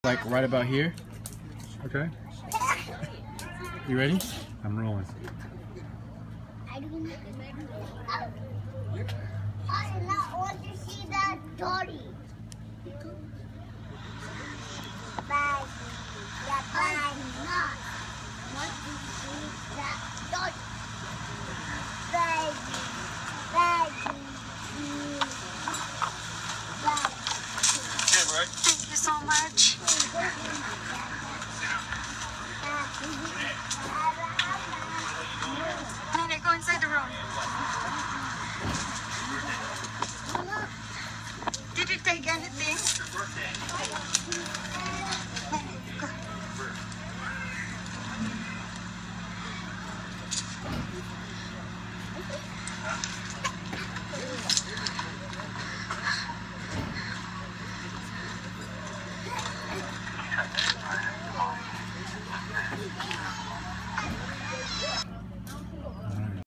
Like right about here. Okay. You ready? I'm rolling. I not want to see that Dory. Bag. Yeah, bag. Not want to see that Dory. Bag. Bag. Bag. Thank you so much. Nene, go inside the room. Did you take anything? Nene, go.